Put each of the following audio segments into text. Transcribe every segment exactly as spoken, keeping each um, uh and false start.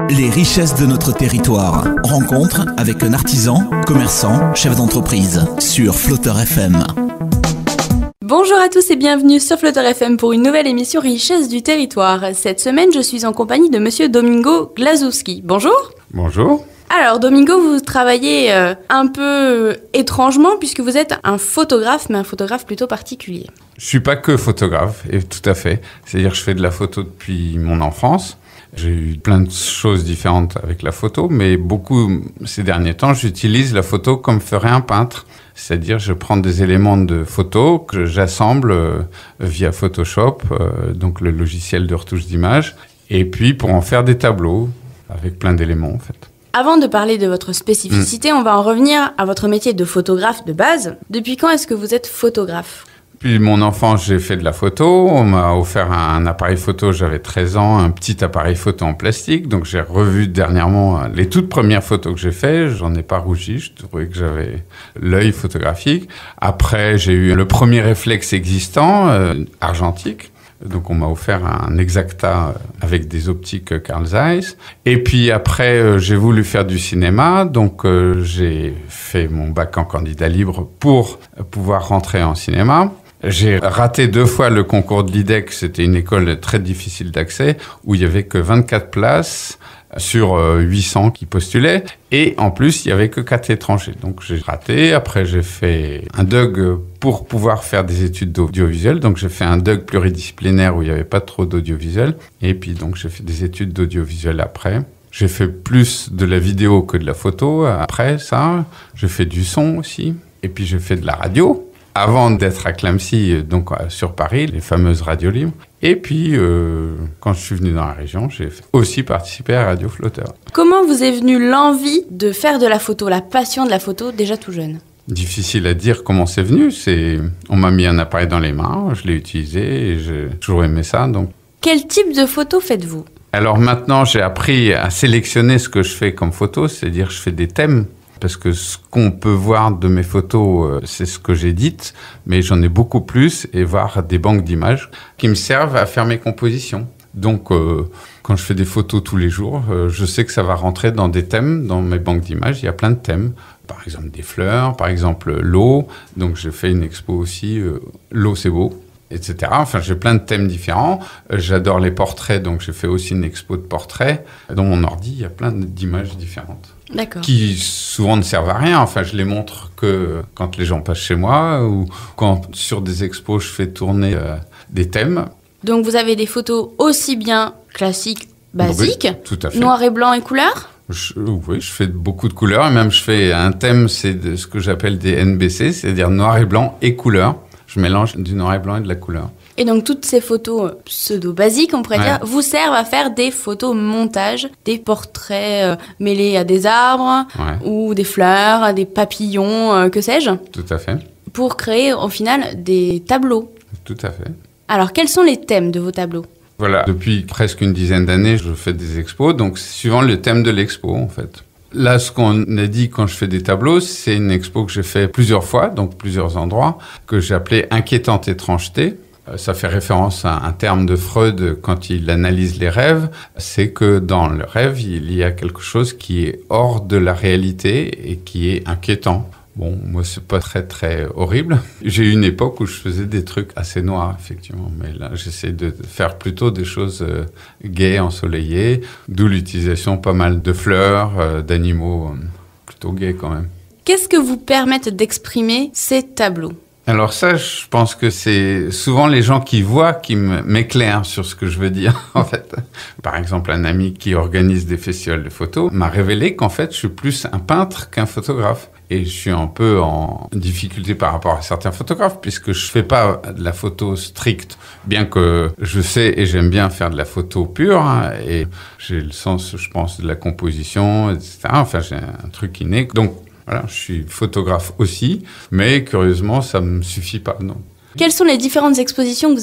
Les richesses de notre territoire. Rencontre avec un artisan, commerçant, chef d'entreprise sur Flotteur F M. Bonjour à tous et bienvenue sur Flotteur F M pour une nouvelle émission Richesses du territoire. Cette semaine, je suis en compagnie de monsieur Domingo Glazowski. Bonjour. Bonjour. Alors Domingo, vous travaillez euh, un peu étrangement puisque vous êtes un photographe, mais un photographe plutôt particulier. Je suis pas que photographe, et tout à fait. C'est-à-dire que je fais de la photo depuis mon enfance. J'ai eu plein de choses différentes avec la photo, mais beaucoup, ces derniers temps, j'utilise la photo comme ferait un peintre. C'est-à-dire, je prends des éléments de photo que j'assemble euh, via Photoshop, euh, donc le logiciel de retouche d'image, et puis pour en faire des tableaux avec plein d'éléments, en fait. Avant de parler de votre spécificité, mmh. on va en revenir à votre métier de photographe de base. Depuis quand est-ce que vous êtes photographe ? Depuis mon enfance, j'ai fait de la photo. On m'a offert un appareil photo, j'avais treize ans, un petit appareil photo en plastique. Donc j'ai revu dernièrement les toutes premières photos que j'ai faites. J'en ai pas rougi, je trouvais que j'avais l'œil photographique. Après, j'ai eu le premier réflexe existant, euh, argentique. Donc on m'a offert un Exacta avec des optiques Carl Zeiss. Et puis après, euh, j'ai voulu faire du cinéma. Donc euh, j'ai fait mon bac en candidat libre pour pouvoir rentrer en cinéma. J'ai raté deux fois le concours de l'I D E C, c'était une école très difficile d'accès, où il y avait que vingt-quatre places sur huit cents qui postulaient, et en plus, il y avait que quatre étrangers. Donc j'ai raté, après j'ai fait un D U G pour pouvoir faire des études d'audiovisuel, donc j'ai fait un D U G pluridisciplinaire où il n'y avait pas trop d'audiovisuel, et puis donc j'ai fait des études d'audiovisuel après. J'ai fait plus de la vidéo que de la photo après ça, j'ai fait du son aussi, et puis j'ai fait de la radio. Avant d'être à Clamecy, donc sur Paris, les fameuses radios libres. Et puis, euh, quand je suis venu dans la région, j'ai aussi participé à Radio Flotteur. Comment vous est venue l'envie de faire de la photo, la passion de la photo, déjà tout jeune ? Difficile à dire comment c'est venu. C'est... On m'a mis un appareil dans les mains, je l'ai utilisé et j'ai toujours aimé ça. Donc... Quel type de photo faites-vous ? Alors maintenant, j'ai appris à sélectionner ce que je fais comme photo, c'est-à-dire je fais des thèmes. Parce que ce qu'on peut voir de mes photos, c'est ce que j'édite, mais j'en ai beaucoup plus, et voir des banques d'images qui me servent à faire mes compositions. Donc, euh, quand je fais des photos tous les jours, euh, je sais que ça va rentrer dans des thèmes, dans mes banques d'images. Il y a plein de thèmes, par exemple des fleurs, par exemple l'eau. Donc, j'ai fait une expo aussi, euh, l'eau c'est beau, et cetera. Enfin, j'ai plein de thèmes différents. Euh, j'adore les portraits, donc j'ai fait aussi une expo de portraits. Dans mon ordi, il y a plein d'images différentes. D'accord. Qui souvent ne servent à rien. Enfin, je les montre que quand les gens passent chez moi ou quand sur des expos, je fais tourner euh, des thèmes. Donc, vous avez des photos aussi bien classiques, basiques, oui, tout à fait. Noir et blanc et couleur ? je, Oui, je fais beaucoup de couleurs. Et même, je fais un thème, c'est de ce que j'appelle des N B C, c'est-à-dire noir et blanc et couleur. Je mélange du noir et blanc et de la couleur. Et donc, toutes ces photos pseudo-basiques, on pourrait ouais. dire, vous servent à faire des photos montage, des portraits euh, mêlés à des arbres, ouais. ou des fleurs, à des papillons, euh, que sais-je. Tout à fait. Pour créer, au final, des tableaux. Tout à fait. Alors, quels sont les thèmes de vos tableaux ? Voilà, depuis presque une dizaine d'années, je fais des expos, donc c'est suivant le thème de l'expo, en fait. Là, ce qu'on a dit quand je fais des tableaux, c'est une expo que j'ai fait plusieurs fois, donc plusieurs endroits, que j'ai appelé « Inquiétante étrangeté ». Ça fait référence à un terme de Freud quand il analyse les rêves, c'est que dans le rêve, il y a quelque chose qui est hors de la réalité et qui est inquiétant. Bon, moi, c'est pas très, très horrible. J'ai eu une époque où je faisais des trucs assez noirs, effectivement, mais là, j'essaie de faire plutôt des choses euh, gaies, ensoleillées, d'où l'utilisation pas mal de fleurs, euh, d'animaux, euh, plutôt gais quand même. Qu'est-ce que vous permettent d'exprimer ces tableaux ? Alors ça, je pense que c'est souvent les gens qui voient qui m'éclairent sur ce que je veux dire, en fait. Par exemple, un ami qui organise des festivals de photos m'a révélé qu'en fait, je suis plus un peintre qu'un photographe. Et je suis un peu en difficulté par rapport à certains photographes, puisque je fais pas de la photo stricte, bien que je sais et j'aime bien faire de la photo pure, hein, et j'ai le sens, je pense, de la composition, et cetera. Enfin, j'ai un truc inné. Donc, voilà, je suis photographe aussi, mais curieusement, ça ne me suffit pas, non. Quelles sont les différentes expositions que vous avez faites ?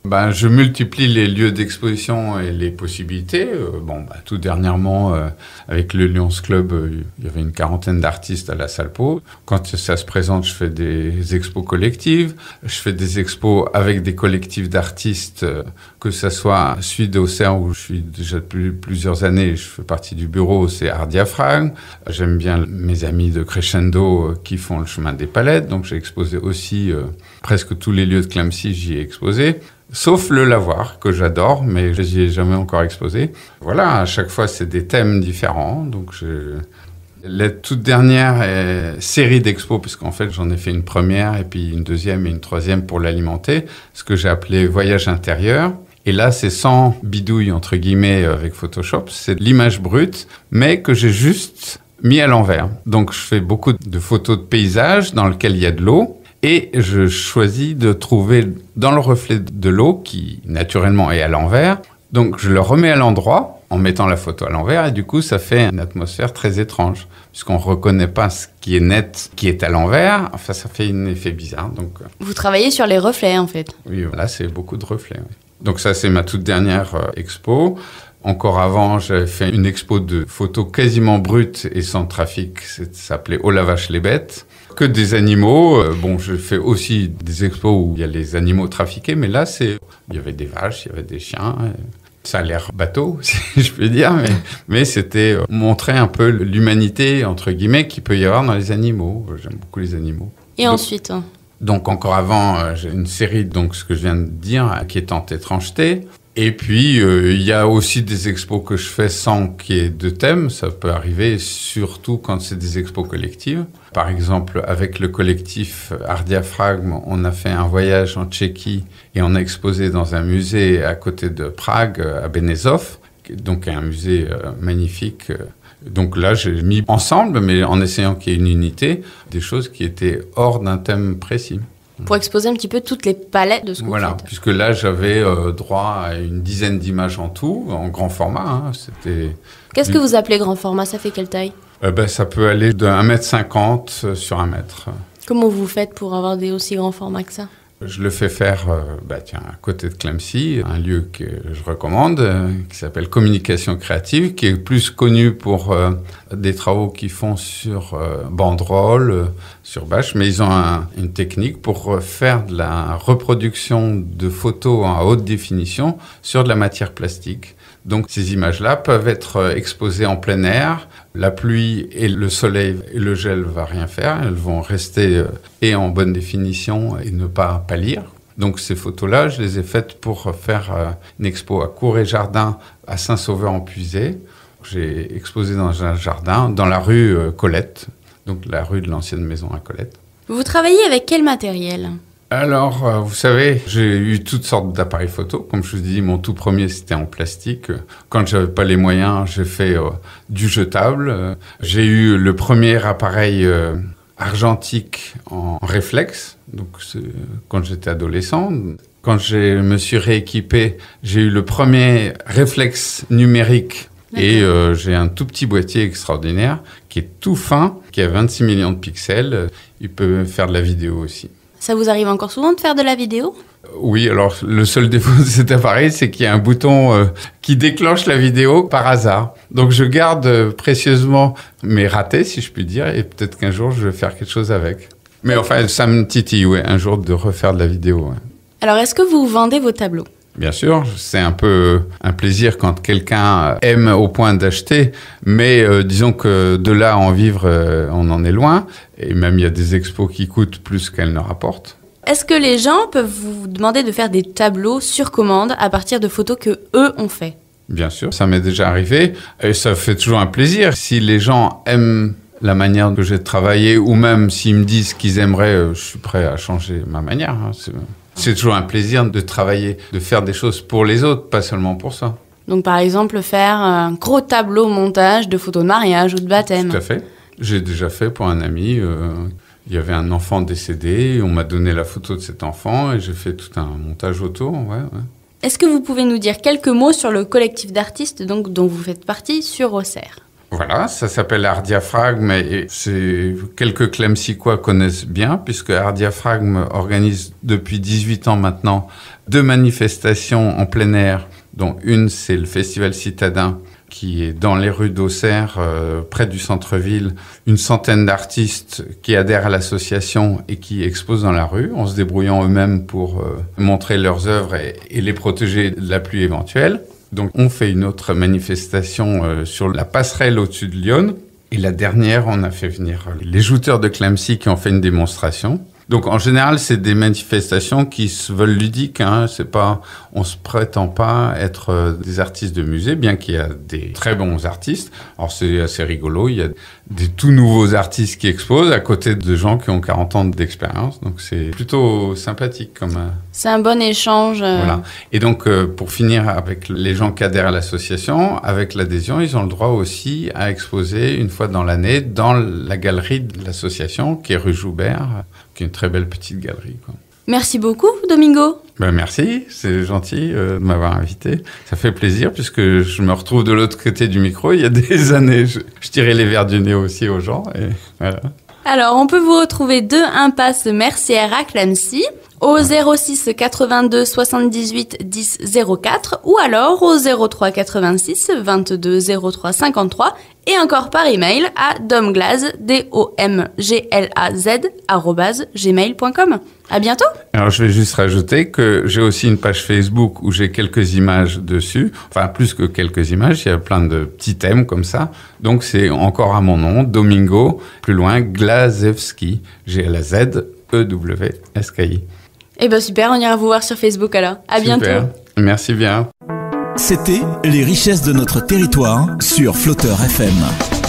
Ben, je multiplie les lieux d'exposition et les possibilités. Euh, bon, ben, tout dernièrement, euh, avec le Lions Club, euh, il y avait une quarantaine d'artistes à la Salle Pau. Quand ça se présente, je fais des expos collectives. Je fais des expos avec des collectifs d'artistes, euh, que ça soit celui d'Auxerre où je suis déjà depuis plusieurs années. Je fais partie du bureau, c'est Art Diaphragme. J'aime bien mes amis de Crescendo euh, qui font le chemin des palettes. Donc, j'ai exposé aussi euh, presque tous les lieux de Clamecy, j'y ai exposé. Sauf le lavoir, que j'adore, mais je n'y ai jamais encore exposé. Voilà, à chaque fois, c'est des thèmes différents. Donc, je... la toute dernière euh, série d'expos, puisqu'en fait, j'en ai fait une première, et puis une deuxième et une troisième pour l'alimenter, ce que j'ai appelé Voyage intérieur. Et là, c'est sans bidouille, entre guillemets, avec Photoshop. C'est de l'image brute, mais que j'ai juste mis à l'envers. Donc, je fais beaucoup de photos de paysages dans lesquels il y a de l'eau. Et je choisis de trouver dans le reflet de l'eau, qui naturellement est à l'envers, donc je le remets à l'endroit en mettant la photo à l'envers, et du coup ça fait une atmosphère très étrange, puisqu'on ne reconnaît pas ce qui est net, qui est à l'envers, enfin ça fait un effet bizarre. Donc, vous travaillez sur les reflets en fait. Oui, là c'est beaucoup de reflets. Oui. Donc ça c'est ma toute dernière euh, expo. Encore avant, j'avais fait une expo de photos quasiment brutes et sans trafic, ça s'appelait « Oh la vache les bêtes ». Que des animaux. Euh, bon, je fais aussi des expos où il y a les animaux trafiqués, mais là, c'est, il y avait des vaches, il y avait des chiens. Ça a l'air bateau, si je peux dire, mais, mais c'était montrer un peu l'humanité, entre guillemets, qu'il peut y avoir dans les animaux. J'aime beaucoup les animaux. Et donc, ensuite hein. Donc, encore avant, euh, j'ai une série, donc ce que je viens de dire, qui est en étrangeté. Et puis, euh, il y a aussi des expos que je fais sans qu'il y ait de thème. Ça peut arriver surtout quand c'est des expos collectives. Par exemple, avec le collectif Art Diaphragme, on a fait un voyage en Tchéquie et on a exposé dans un musée à côté de Prague, à Benešov, donc un musée euh, magnifique. Donc là, j'ai mis ensemble, mais en essayant qu'il y ait une unité, des choses qui étaient hors d'un thème précis. Pour exposer un petit peu toutes les palettes de ce que voilà, vous faites. Puisque là, j'avais euh, droit à une dizaine d'images en tout, en grand format. Hein, c'était... Qu'est-ce que vous appelez grand format? Ça fait quelle taille? euh, ben, Ça peut aller de un mètre cinquante sur un mètre. Comment vous faites pour avoir des aussi grands formats que ça? Je le fais faire euh, bah, tiens, à côté de Clamecy, un lieu que je recommande, euh, qui s'appelle Communication Créative, qui est plus connu pour euh, des travaux qu'ils font sur euh, banderole, euh, sur bâche, mais ils ont un, une technique pour faire de la reproduction de photos en haute définition sur de la matière plastique. Donc ces images-là peuvent être exposées en plein air. La pluie et le soleil et le gel ne vont rien faire. Elles vont rester euh, et en bonne définition et ne pas pâlir. Donc ces photos-là, je les ai faites pour faire euh, une expo à Cour-et-Jardin à Saint-Sauveur-en-Puisée. J'ai exposé dans un jardin, dans la rue euh, Colette, donc la rue de l'ancienne maison à Colette. Vous travaillez avec quel matériel ? Alors, euh, vous savez, j'ai eu toutes sortes d'appareils photo. Comme je vous dis, mon tout premier, c'était en plastique. Quand j'avais pas les moyens, j'ai fait euh, du jetable. Euh, j'ai eu le premier appareil euh, argentique en réflexe, donc c'est, quand j'étais adolescent. Quand je me suis rééquipé, j'ai eu le premier réflexe numérique. D'accord. Et euh, j'ai un tout petit boîtier extraordinaire qui est tout fin, qui a vingt-six millions de pixels. Il peut faire de la vidéo aussi. Ça vous arrive encore souvent de faire de la vidéo ? Oui, alors le seul défaut de cet appareil, c'est qu'il y a un bouton euh, qui déclenche la vidéo par hasard. Donc je garde euh, précieusement mes ratés, si je puis dire, et peut-être qu'un jour je vais faire quelque chose avec. Mais enfin, ça me titille, ouais, un jour de refaire de la vidéo. Ouais. Alors, est-ce que vous vendez vos tableaux ? Bien sûr, c'est un peu un plaisir quand quelqu'un aime au point d'acheter, mais euh, disons que de là à en vivre, euh, on en est loin. Et même, il y a des expos qui coûtent plus qu'elles ne rapportent. Est-ce que les gens peuvent vous demander de faire des tableaux sur commande à partir de photos que eux ont fait ? Bien sûr, ça m'est déjà arrivé et ça fait toujours un plaisir. Si les gens aiment la manière que j'ai de travailler ou même s'ils me disent qu'ils aimeraient, je suis prêt à changer ma manière. Hein, c'est... C'est toujours un plaisir de travailler, de faire des choses pour les autres, pas seulement pour ça. Donc par exemple, faire un gros tableau montage de photos de mariage ou de baptême. Tout à fait. J'ai déjà fait pour un ami. Euh, il y avait un enfant décédé, on m'a donné la photo de cet enfant et j'ai fait tout un montage autour. Ouais, ouais. Est-ce que vous pouvez nous dire quelques mots sur le collectif d'artistes donc, dont vous faites partie sur Auxerre ? Voilà, ça s'appelle Art Diaphragme et c'est quelques Clemsicois connaissent bien puisque Art Diaphragme organise depuis dix-huit ans maintenant deux manifestations en plein air, dont une c'est le Festival Citadin qui est dans les rues d'Auxerre, euh, près du centre-ville, une centaine d'artistes qui adhèrent à l'association et qui exposent dans la rue, en se débrouillant eux-mêmes pour euh, montrer leurs œuvres et, et les protéger de la pluie éventuelle. Donc on fait une autre manifestation euh, sur la passerelle au-dessus de Lyon. Et la dernière, on a fait venir les jouteurs de Clemcy qui ont fait une démonstration. Donc en général, c'est des manifestations qui se veulent ludiques. Hein. C'est pas, on se prétend pas être euh, des artistes de musée, bien qu'il y a des très bons artistes. Alors c'est assez rigolo. Il y a des tout nouveaux artistes qui exposent à côté de gens qui ont quarante ans d'expérience. Donc c'est plutôt sympathique comme. Euh... C'est un bon échange. Euh... Voilà. Et donc euh, pour finir avec les gens qui adhèrent à l'association, avec l'adhésion, ils ont le droit aussi à exposer une fois dans l'année dans la galerie de l'association qui est rue Joubert, qui est une très belle petite galerie, quoi. Merci beaucoup, Domingo. Ben merci, c'est gentil euh, de m'avoir invité. Ça fait plaisir puisque je me retrouve de l'autre côté du micro. Il y a des années, je, je tirais les verres du nez aussi aux gens. Et voilà. Alors, on peut vous retrouver deux impasse Mercière à Clemcy, au zéro six quatre-vingt-deux soixante-dix-huit dix zéro quatre ou alors au zéro trois quatre-vingt-six vingt-deux zéro trois cinquante-trois et encore par email à domglaz, D O M G L A Z, arobase gmail point com. À bientôt. Alors, je vais juste rajouter que j'ai aussi une page Facebook où j'ai quelques images dessus. Enfin, plus que quelques images, il y a plein de petits thèmes comme ça. Donc, c'est encore à mon nom, Domingo, plus loin, Glazewski, G L A Z E W S K I. Eh ben super, on ira vous voir sur Facebook alors. À Super. Bientôt. Merci bien. C'était Les richesses de notre territoire sur Flotteur F M.